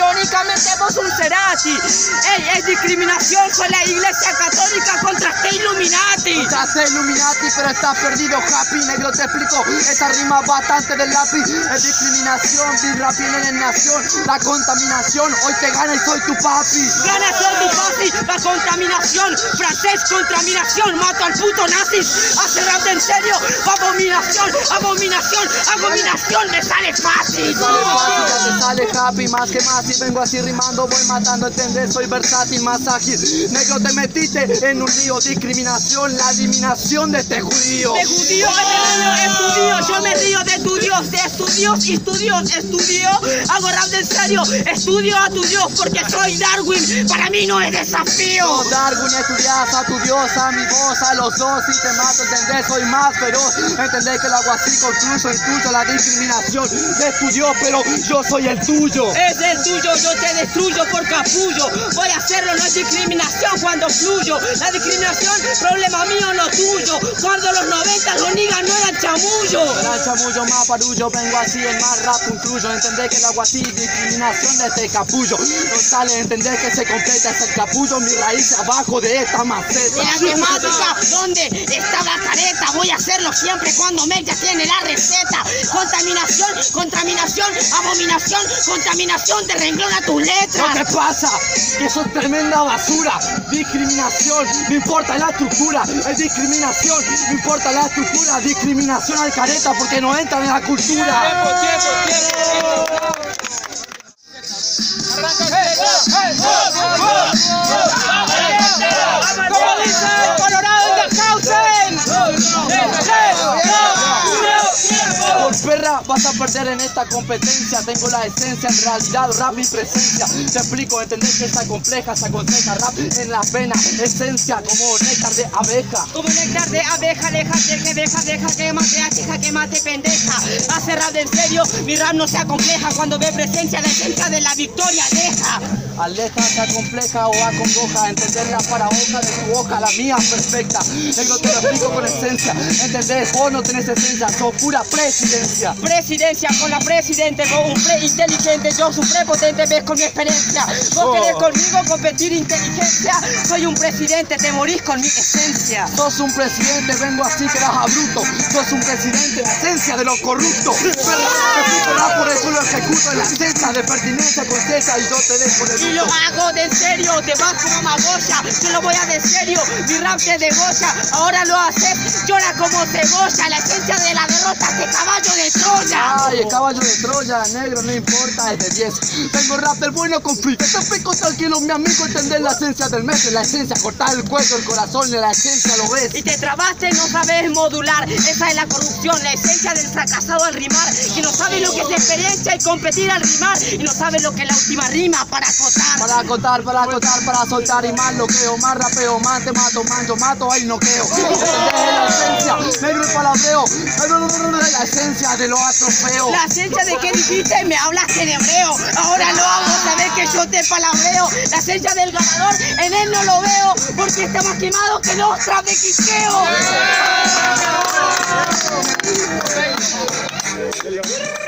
irónicamente vos un Cerati. Es discriminación con la iglesia católica contra este Illuminati. Contra este Illuminati, pero estás perdido, Happy. Negro, te explico, esta rima bastante del lápiz. Es discriminación, birra viene en nación. La contaminación, hoy te gana y soy tu papi. Gana soy tu papi, la contaminación. Francés, contaminación, mato al puto nazi. Hace rap en serio, abominación, abominación, abominación, me sale fácil. Ya te sale Happy, más que más. Y vengo así rimando, voy matando, ¿entendés? Soy versátil, más ágil. Negro, te metiste en un lío. Discriminación, la eliminación de este judío. De judío, estudio, yo me río de tu Dios, de estudios, estudio. Hago rap en serio, estudio a tu Dios porque soy Darwin. Para mí no es desafío. No, Darwin, estudias a tu Dios, a mi voz, a los dos. Si te mato, ¿entendés? Soy más feroz. Entendés que lo hago así, concluso, intuyo la discriminación de tu Dios, pero yo soy el tuyo. Es el tuyo, yo te destruyo por capullo. Voy a hacerlo, no es discriminación cuando fluyo. La discriminación, problema mío, no tuyo. Cuando los 90 los niggas no eran chamullo. Era chamullo, más parullo, vengo así, el más rap concluyo. Entendés que lo hago así, discriminación de este capullo. No sale, entendés que se completa, es el capullo, mi raíz abajo de esta maceta. La temática, ¿dónde está la careta? Voy a hacerlo siempre cuando Mecha tiene la receta. Contaminación, contaminación, abominación, contaminación, te renglona tus letras. ¿Qué pasa? Que sos tremenda basura. Discriminación, no importa la estructura. Es discriminación, no importa la estructura. Discriminación al careta porque no entran en la cultura. Tiempo. Como dice el Colorado en Dachausen. Por perra vas a perder en esta competencia. Tengo la esencia, en realidad rap mi presencia. Te explico, entendés que está compleja, se aconseja rap en la pena. Esencia como néctar de abeja. Como néctar de abeja, deja que mate a chica, que mate pendeja. Hace rap en serio, mi rap no sea compleja. Cuando ve presencia, la esencia de la victoria deja. Aleja, sea compleja o acongoja. Entender la paradoja de tu hoja, la mía perfecta. Negro, te lo explico con esencia. Entendés, vos no tenés esencia, sos pura presidencia. Presidencia con la presidente, vos un pre inteligente, yo soy prepotente, ves con mi experiencia. Vos querés conmigo competir inteligencia, soy un presidente, te morís con mi esencia. Sos un presidente, vengo así que eras abrupto. Sos un presidente, la esencia de los corruptos. Te explico rap, por eso lo ejecuto en la esencia de pertinencia con cesa y yo te dejo de y lo hago de serio, te vas como magoya, yo lo voy a de serio, mi rap te degolla, ahora lo haces, llora como cebolla, la esencia de la derrota es de caballo de Troya. Ay, el caballo de Troya, negro, no importa, es de 10. Tengo rap del bueno con free, te explico tranquilo, mi amigo, entender la esencia del mes, la esencia, cortar el cuello, el corazón, la esencia lo ves. Y te trabaste, no sabes modular, esa es la corrupción, la esencia del fracasado al rimar, que no sabe lo que es la experiencia y competir al rimar, y no sabe lo que es la última rima para acotar. Para acotar, para soltar y más loqueo, más rapeo, más te mato, man, yo mato, ahí noqueo. ¿Entendés la esencia? Negro y palabreo, la esencia de los atrofeos. La esencia de que dijiste, me hablaste en hebreo, ahora lo hago, sabes que yo te palabreo. La esencia del ganador, en él no lo veo, porque está más quemado que los trap de Quiqueo.